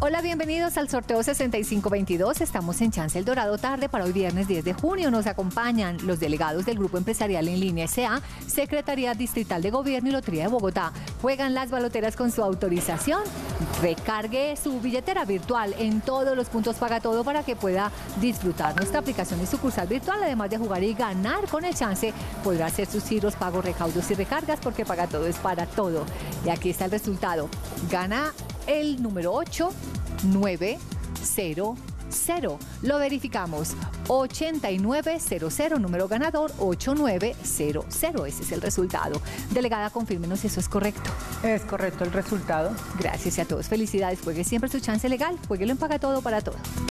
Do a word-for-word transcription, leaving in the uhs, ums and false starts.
Hola, bienvenidos al sorteo sesenta y cinco veintidós. Estamos en Chance El Dorado tarde para hoy viernes diez de junio. Nos acompañan los delegados del Grupo Empresarial en Línea S A, Secretaría Distrital de Gobierno y Lotería de Bogotá. Juegan las baloteras con su autorización. Recargue su billetera virtual en todos los puntos Paga Todo para que pueda disfrutar nuestra aplicación y sucursal virtual. Además de jugar y ganar con el Chance, podrá hacer sus giros, pagos, recaudos y recargas porque Paga Todo es para todo. Y aquí está el resultado. Gana el número ocho nueve cero cero. Lo verificamos. ochenta y nueve cero cero, número ganador ocho nueve cero cero. Ese es el resultado. Delegada, confírmenos si eso es correcto. Es correcto el resultado. Gracias a todos. Felicidades. Juegue siempre su Chance legal. Jueguelo en Paga Todo para todo.